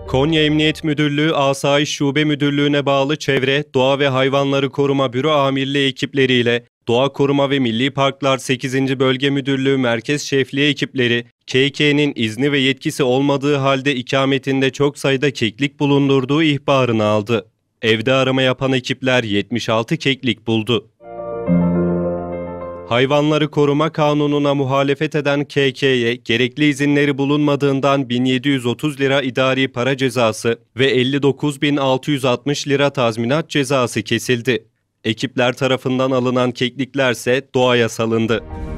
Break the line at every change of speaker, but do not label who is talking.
Konya Emniyet Müdürlüğü Asayiş Şube Müdürlüğü'ne bağlı Çevre, Doğa ve Hayvanları Koruma Büro Amirliği ekipleriyle Doğa Koruma ve Milli Parklar 8. Bölge Müdürlüğü Merkez Şefliği ekipleri, KK'nin izni ve yetkisi olmadığı halde ikametinde çok sayıda keklik bulundurduğu ihbarını aldı. Evde arama yapan ekipler 76 keklik buldu. Hayvanları Koruma Kanunu'na muhalefet eden KK'ye gerekli izinleri bulunmadığından 1730 lira idari para cezası ve 59.660 lira tazminat cezası kesildi. Ekipler tarafından alınan kekliklerse doğaya salındı.